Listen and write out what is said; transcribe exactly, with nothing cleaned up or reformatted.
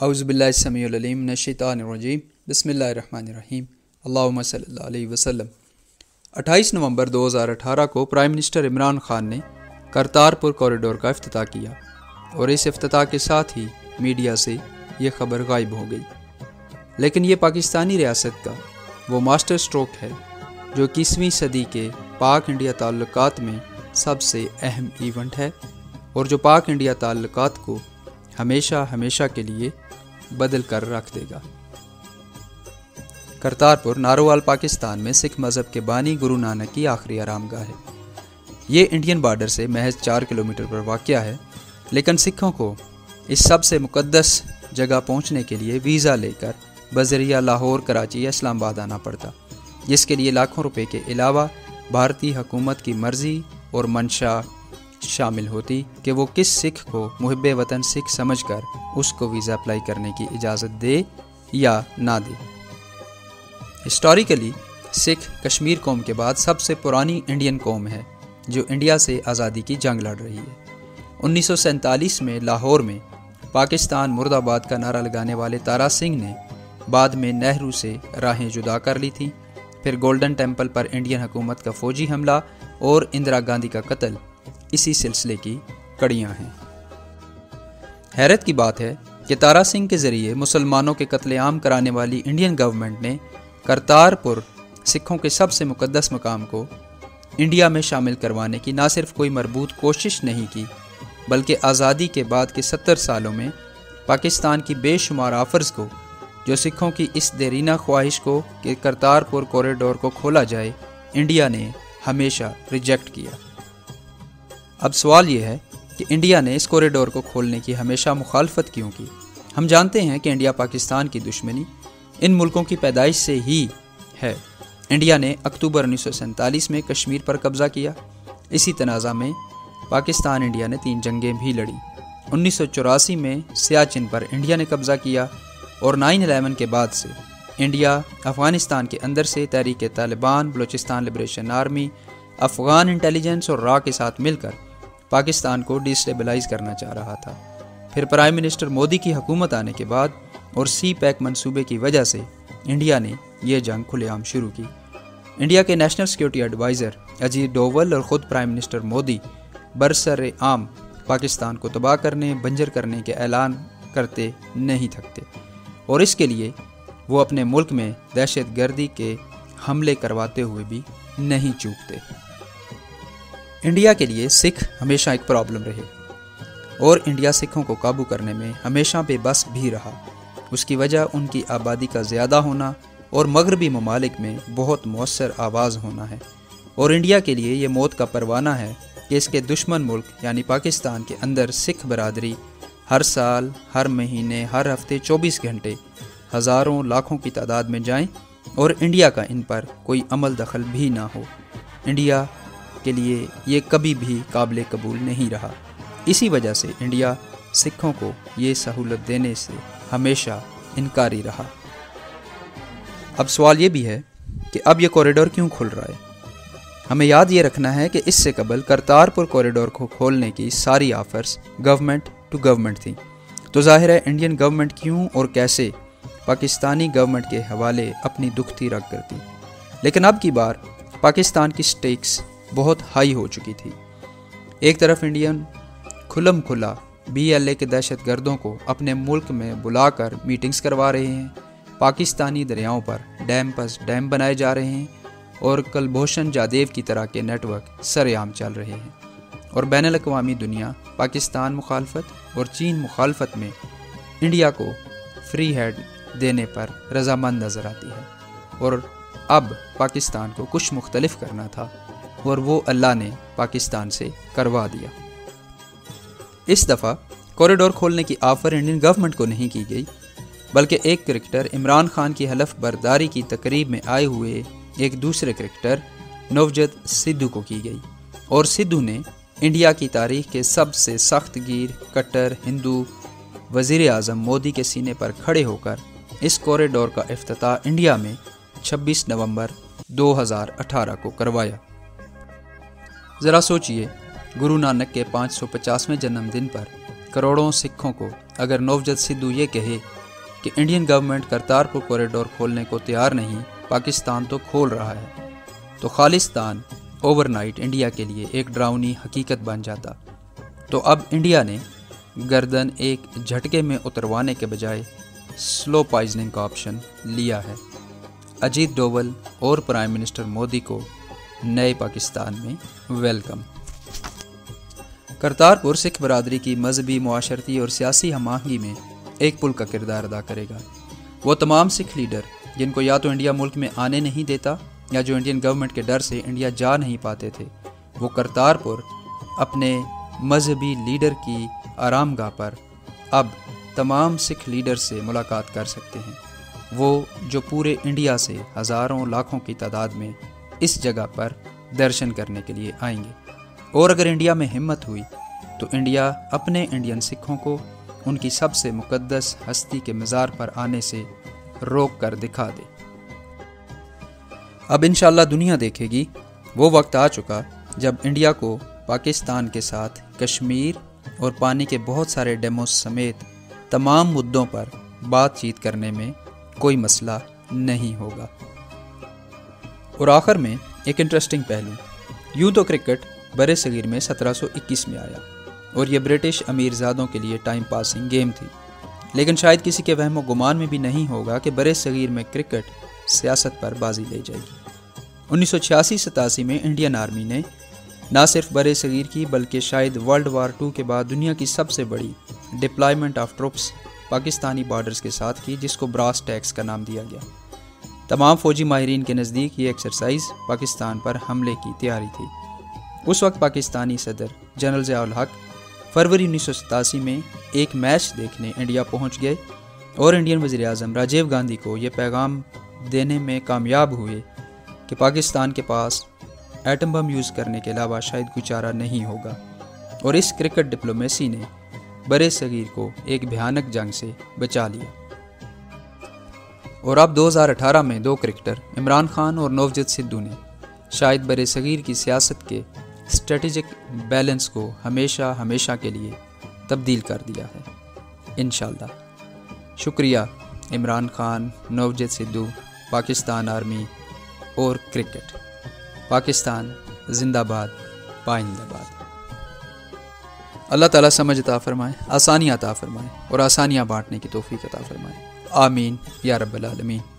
اعوذ باللہ السمیع العلیم من الشیطان الرجیم بسم اللہ الرحمن الرحیم اللہم صلی اللہ علیہ وسلم۔ اٹھائیس نومبر دو ہزار اٹھارہ کو پرائم منسٹر عمران خان نے کرتارپور کوریڈور کا افتتاح کیا اور اس افتتاح کے ساتھ ہی میڈیا سے یہ خبر غائب ہو گئی، لیکن یہ پاکستانی ریاست کا وہ ماسٹر سٹروک ہے جو اکیسویں صدی کے پاک انڈیا تعلقات میں سب سے اہم ایونٹ ہے اور جو پاک انڈیا تعلقات کو ہمیشہ ہمیشہ کے لیے بدل کر رکھ دے گا۔ کرتارپور نارووال پاکستان میں سکھ مذہب کے بانی گرو نانک کی آخری آرام گاہ ہے۔ یہ انڈین بارڈر سے محض چار کلومیٹر پر واقع ہے، لیکن سکھوں کو اس سب سے مقدس جگہ پہنچنے کے لیے ویزا لے کر بذریعہ لاہور، کراچی یا اسلام آباد آنا پڑتا، جس کے لیے لاکھوں روپے کے علاوہ بھارتی حکومت کی مرضی اور منشا شامل ہوتی کہ وہ کس سکھ کو محب وطن سکھ سمجھ کر اس کو ویزا اپلائی کرنے کی اجازت دے یا نہ دے۔ ہسٹوریکلی سکھ کشمیر قوم کے بعد سب سے پرانی انڈین قوم ہے جو انڈیا سے آزادی کی جنگ لڑ رہی ہے۔ انیس سو سینتالیس میں لاہور میں پاکستان مرد آباد کا نعرہ لگانے والے تارا سنگھ نے بعد میں نہرو سے راہیں جدا کر لی تھیں۔ پھر گولڈن ٹیمپل پر انڈین حکومت کا فوجی حملہ اور اندرا گاندھی کا قتل اسی سلسلے کی کڑیاں ہیں۔ حیرت کی بات ہے کہ تارا سنگھ کے ذریعے مسلمانوں کے قتل عام کرانے والی انڈین گورنمنٹ نے کرتارپور سکھوں کے سب سے مقدس مقام کو انڈیا میں شامل کروانے کی نہ صرف کوئی مربوط کوشش نہیں کی، بلکہ آزادی کے بعد کے ستر سالوں میں پاکستان کی بے شمار آفرز کو جو سکھوں کی اس دیرینہ خواہش کو کہ کرتارپور کوریڈور کو کھولا جائے، انڈیا نے ہمیشہ ریجیکٹ کیا۔ اب سوال یہ ہے کہ انڈیا نے اس کوریڈور کو کھولنے کی ہمیشہ مخالفت کیوں کی؟ ہم جانتے ہیں کہ انڈیا پاکستان کی دشمنی ان ملکوں کی پیدائش سے ہی ہے۔ انڈیا نے اکتوبر انیس سو سینتالیس میں کشمیر پر قبضہ کیا۔ اسی تنازع میں پاکستان انڈیا نے تین جنگیں بھی لڑیں۔ انیس سو چوراسی میں سیاچن پر انڈیا نے قبضہ کیا اور نائن الیون کے بعد سے انڈیا افغانستان کے اندر سے Tehrik Taliban, Balochistan liberation army, Afghan intelligence اور را کے ساتھ مل کر پاکستان کو ڈیسٹیبلائز کرنا چاہ رہا تھا۔ پھر پرائم منسٹر مودی کی حکومت آنے کے بعد اور سی پیک منصوبے کی وجہ سے انڈیا نے یہ جنگ کھلے عام شروع کی۔ انڈیا کے national security adviser Ajit Doval اور خود پرائم منسٹر مودی برسر عام پاکستان کو تباہ کرنے، بنجر کرنے کے اعلان کرتے نہیں تھکتے، اور اس کے لیے وہ اپنے ملک میں دہشت گردی کے حملے کرواتے ہوئے بھی نہیں چوکتے۔ انڈیا کے لیے سکھ ہمیشہ ایک پرابلم رہے اور انڈیا سکھوں کو قابو کرنے میں ہمیشہ بے بس بھی رہا۔ اس کی وجہ ان کی آبادی کا زیادہ ہونا اور مغربی ممالک میں بہت مؤثر آواز ہونا ہے، اور انڈیا کے لیے یہ موت کا پروانہ ہے کہ اس کے دشمن ملک یعنی پاکستان کے اندر سکھ برادری ہر سال، ہر مہینے، ہر ہفتے چوبیس گھنٹے ہزاروں لاکھوں کی تعداد میں جائیں اور انڈیا کا ان پر کوئی عمل دخل بھی نہ ہو۔ انڈیا کے لیے یہ کبھی بھی قابل قبول نہیں رہا۔ اسی وجہ سے انڈیا سکھوں کو یہ سہولت دینے سے ہمیشہ انکاری رہا۔ اب سوال یہ بھی ہے کہ اب یہ کوریڈور کیوں کھل رہا ہے؟ ہمیں یاد یہ رکھنا ہے کہ اس سے قبل کرتارپور کوریڈور کو کھولنے کی ساری آفرز گورنمنٹ ٹو گورنمنٹ تھیں، تو ظاہر ہے انڈین گورنمنٹ کیوں اور کیسے پاکستانی گورنمنٹ کے حوالے اپنی دکھتی رکھ کرتی۔ لیکن اب کی بار پاکستان کی سٹیکس بہت ہائی ہو چکی تھی۔ ایک طرف انڈین کھلم کھلا بی ایل اے کے دہشت گردوں کو اپنے ملک میں بلا کر میٹنگز کروا رہے ہیں، پاکستانی دریاؤں پر ڈیم پس ڈیم بنائے جا رہے ہیں اور کلبھوشن جادیو کی طرح کے نیٹ ورک سر عام چل رہے ہیں، اور بین الاقوامی دنیا پاکستان مخالفت اور چین مخالفت میں انڈیا کو فری ہینڈ دینے پر رضامند نظر آتی ہے، اور اب پاکستان کو کچھ مختلف کرنا تھا اور وہ اللہ نے پاکستان سے کروا دیا۔ اس دفعہ کوریڈور کھولنے کی آفر انڈین گورنمنٹ کو نہیں کی گئی، بلکہ ایک کرکٹر عمران خان کی حلف برداری کی تقریب میں آئے ہوئے ایک دوسرے کرکٹر نوجوت سدھو کو کی گئی، اور سدھو نے انڈیا کی تاریخ کے سب سے سخت گیر کٹر ہندو وزیر اعظم مودی کے سینے پر کھڑے ہو کر اس کوریڈور کا افتتاح انڈیا میں چھبیس نومبر دو ہزار اٹھارہ کو کروایا۔ ذرا سوچئے، گرو نانک کے پانچ سو پچاسویں جنم دن پر کروڑوں سکھوں کو اگر نوجت سدھو یہ کہے کہ انڈین گورنمنٹ کرتارپور کوریڈور کھولنے کو تیار نہیں، پاکستان تو کھول رہا ہے، تو خالصتان اوور نائٹ انڈیا کے لیے ایک ڈراؤنی حقیقت بن جاتا۔ تو اب انڈیا نے گردن ایک جھٹکے میں اتروانے کے بجائے سلو پائزننگ کا آپشن لیا ہے۔ اجیت ڈوول اور پرائم منسٹر مودی کو نئے پاکستان میں ویلکم۔ کرتارپور سکھ برادری کی مذہبی، معاشرتی اور سیاسی ہم آہنگی میں ایک پل کا کردار ادا کرے گا۔ وہ تمام سکھ لیڈر جن کو یا تو انڈیا ملک میں آنے نہیں دیتا یا جو انڈین گورنمنٹ کے ڈر سے انڈیا جا نہیں پاتے تھے، وہ کرتارپور اپنے مذہبی لیڈر کی آرام گاہ پر اب تمام سکھ لیڈر سے ملاقات کر سکتے ہیں، وہ جو پورے انڈیا سے ہزاروں لاکھوں کی تعداد میں اس جگہ پر درشن کرنے کے لیے آئیں گے۔ اور اگر انڈیا میں ہمت ہوئی تو انڈیا اپنے انڈین سکھوں کو ان کی سب سے مقدس ہستی کے مزار پر آنے سے روک کر دکھا دے۔ اب انشاءاللہ دنیا دیکھے گی، وہ وقت آ چکا جب انڈیا کو پاکستان کے ساتھ کشمیر اور پانی کے بہت سارے ڈیموں سمیت تمام مدوں پر بات چیت کرنے میں کوئی مسئلہ نہیں ہوگا۔ اور آخر میں ایک انٹرسٹنگ پہلو، یوں تو کرکٹ برے صغیر میں سترہ سو اکیس میں آیا اور یہ برٹش امیر زادوں کے لیے ٹائم پاسنگ گیم تھی، لیکن شاید کسی کے وہم و گمان میں بھی نہیں ہوگا کہ برے صغیر میں کرکٹ سیاست پر بازی لے جائے گی۔ انیس سو چھیاسی ستاسی میں انڈین آرمی نے نہ صرف برے صغیر کی بلکہ شاید ورلڈ وار ٹو کے بعد دنیا کی سب سے بڑی deployment of troops Pakistani borders کے ساتھ کی، جس کو براس ٹیکس کا نام دیا گیا۔ تمام فوجی ماہرین کے نزدیک یہ ایکسرسائز پاکستان پر حملے کی تیاری تھی۔ اس وقت پاکستانی صدر جنرل ضیاء الحق فروری انیس سو ستاسی میں ایک میچ دیکھنے انڈیا پہنچ گئے اور انڈین وزیر اعظم راجیو گاندھی کو یہ پیغام دینے میں کامیاب ہوئے کہ پاکستان کے پاس ایٹم بم یوز کرنے کے علاوہ شاید کوئی چارہ نہیں ہوگا، اور اس کرکٹ ڈپلومیسی نے برے صغیر کو ایک بھیانک جنگ سے بچا لیا۔ اور اب دو ہزار اٹھارہ میں دو کرکٹر عمران خان اور نوجت سدھو نے شاید برے صغیر کی سیاست کے اسٹریٹجک بیلنس کو ہمیشہ ہمیشہ کے لیے تبدیل کر دیا ہے، انشاءاللہ۔ شکریہ عمران خان، نوجت سدھو، پاکستان آرمی اور کرکٹ۔ پاکستان زندہ باد، پائندہ باد۔ اللہ تعالیٰ سمجھ عطا فرمائے، آسانیاں عطا فرمائے اور آسانیاں بانٹنے کی توفیق عطا فرمائے، آمین یا رب العالمین۔